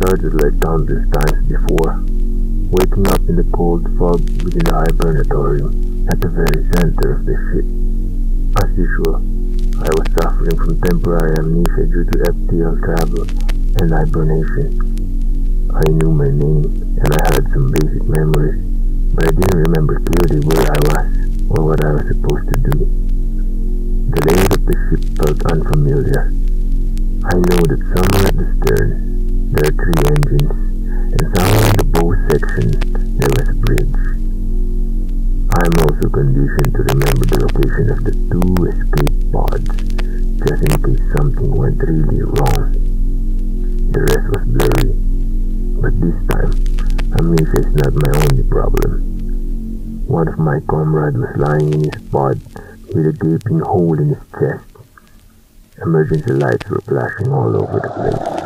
started like countless times before, waking up in the cold fog within the hibernatorium at the very center of the ship. As usual, I was suffering from temporary amnesia due to FTL travel and hibernation. I knew my name and I had some basic memories, but I didn't remember clearly where I was or what I was supposed to do. The layout of the ship felt unfamiliar. I know that somewhere at the stern there are 3 engines, and somewhere in the bow section there was a bridge. I am also conditioned to remember the location of the 2 escape pods, just in case something went really wrong. The rest was blurry, but this time, amnesia is not my only problem. One of my comrades was lying in his pod with a gaping hole in his chest. Emergency lights were flashing all over the place.